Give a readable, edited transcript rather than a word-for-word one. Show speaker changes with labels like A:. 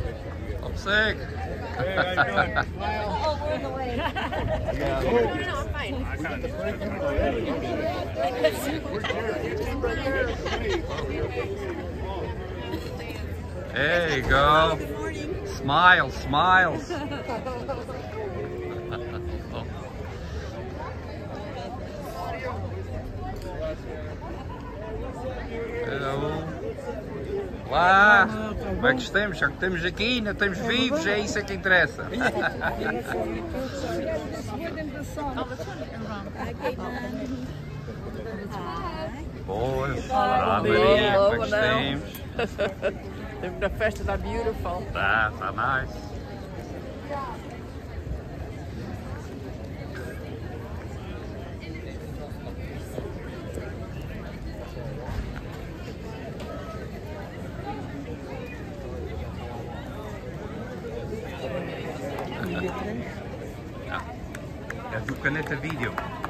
A: Sick.
B: Hey, how you doing?
C: Oh, we're in the way.
D: No, I'm fine.
A: There you go. Smiles, smiles. Hello. Olá, como é que estamos? Já que estamos aqui, ainda estamos vivos, é isso que interessa. Boas. Olá, Maria, como é que estamos?
D: A festa está beautiful.
A: Tá nice. Ja, doe Canetta Video.